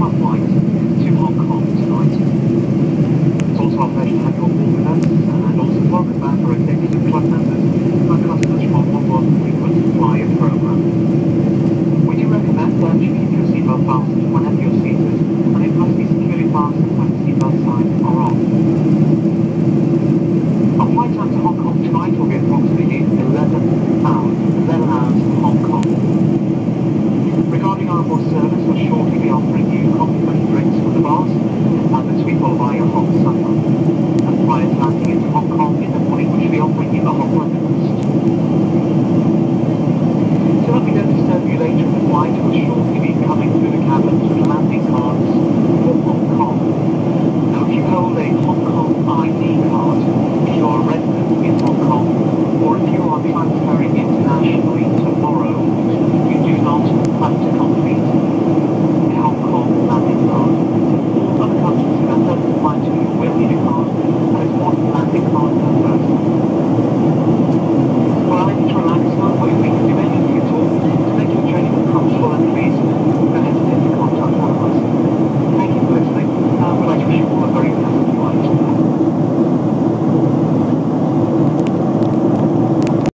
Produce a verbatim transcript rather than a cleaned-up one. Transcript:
flat flight to Hong Kong tonight. It's also our pleasure to have you on board with us, and also welcome back our executive club members who are customers from our Oneworld frequent flyer program. We do recommend that you keep your seatbelt fastened whenever you're